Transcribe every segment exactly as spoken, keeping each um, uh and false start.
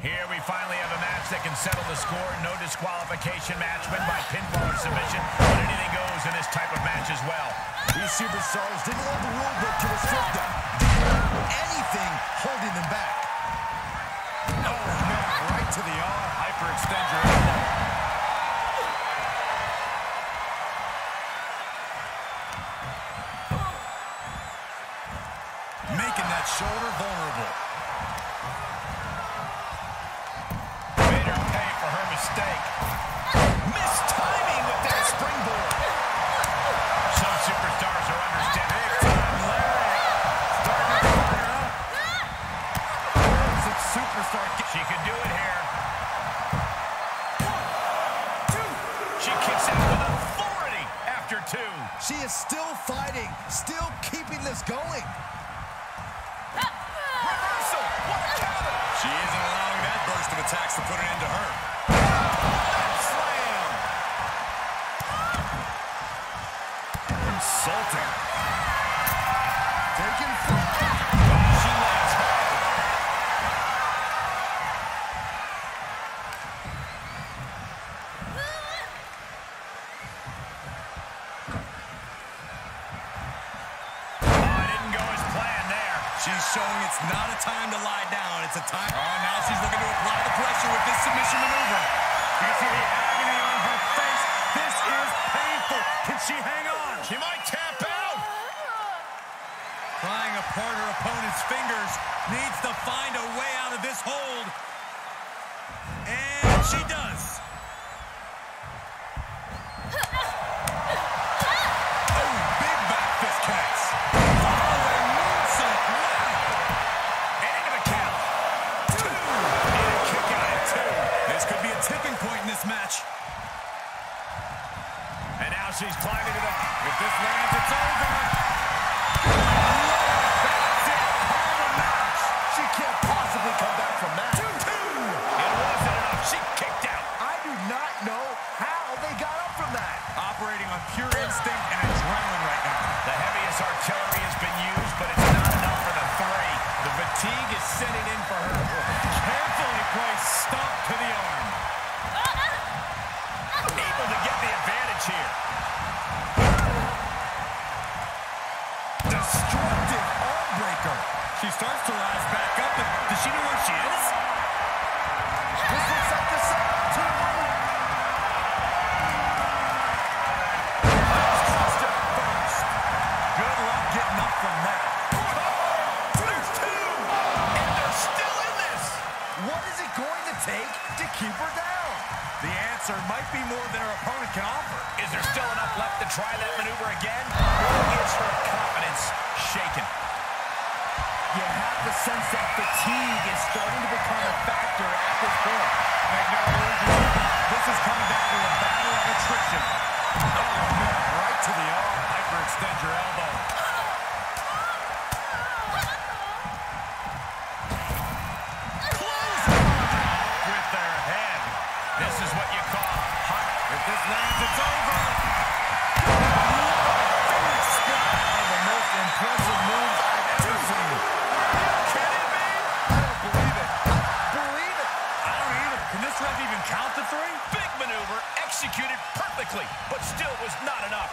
Here we finally have a match that can settle the score. No disqualification match, win by pinfall or submission. But anything goes in this type of match as well. These superstars didn't let the rule book to restrict them. Didn't have anything holding them back. Oh, man, right to the arm. Hyperextend your elbow. Making that shoulder vulnerable. Mistake. Missed timing with that springboard. Some superstars are understanding. Big time Larry. Starting to fire up. Some superstar. She could do it here. One, two. She kicks out with authority after two. She is still fighting, still keeping this going. Reversal. What a counter. She isn't allowing that burst of attacks to put an end to her. Insulting. Taking flight. She lands hard. Oh, it didn't go as planned there. She's showing it's not a time to lie down. It's a time. Oh, now she's looking to apply the pressure with this submission maneuver. You can see the agony on her face. This is painful. Can she hang on? She might tap out. Prying apart her opponent's fingers. Needs to find a way out of this hold. And she does. Oh, big back fist connects. Oh, and moonsault. Wow. And into the count. Two. And a kick out at two. This could be a tipping point in this match. And now she's climbing to the... If this lands, it's over. That's it. Call the match. She can't possibly come back from that. Two. Two. It wasn't enough. She kicked out. I do not know how they got up from that. Operating on pure instinct and adrenaline right now. The heaviest artillery has been used, but it's not enough for the three. The fatigue is setting in for her. Carefully placed stomp to the arm. Able to get the advantage here. Destructive arm breaker. She starts to rise back up, but does she know where she is? This looks like the second two. Good luck getting up from that. There's two. And they're still in this. What is it going to take to keep her down? The answer might be more than her opponent can offer. Is there still enough left to try that maneuver again? Or is her confidence shaken? You have to sense that fatigue is starting to become a factor at this point. Make no illusions. This is coming down to a battle of attrition. Oh, man, right to the arm. Hyperextend your elbow. Close with their head. This is what you call hot. If this lands, it's over. One of the most impressive moves I've ever seen. Can it be? I don't believe it. I don't believe it. I don't either. Can this ref even count the three? Big maneuver executed perfectly, but still was not enough.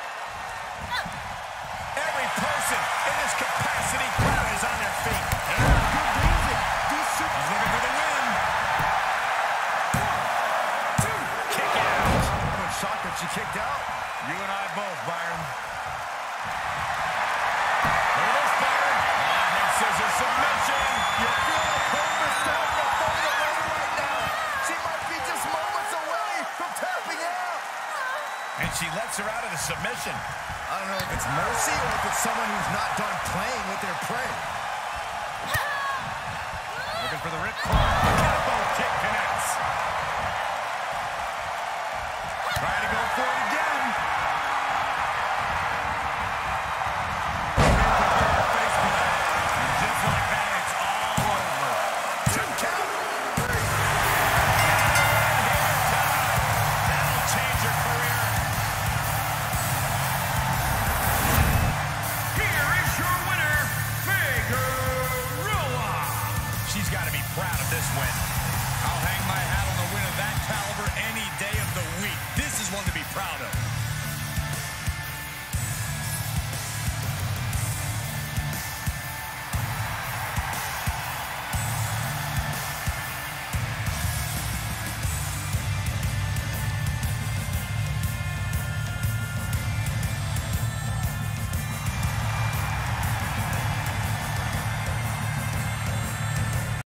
Every person in this capacity is on their feet. And for good reason. These super... He's looking for the win. Two. Kick out. I was shocked that she kicked out. You and I both, Byron. Look at this, Byron. Ah, head scissors submission. You feel like hope is starting to fade away right now. She might be just moments away from tapping out. And she lets her out of the submission. I don't know if it's mercy or if it's someone who's not done playing with their prey. Looking for the ripcord. Elbow kick connects. Trying to go for it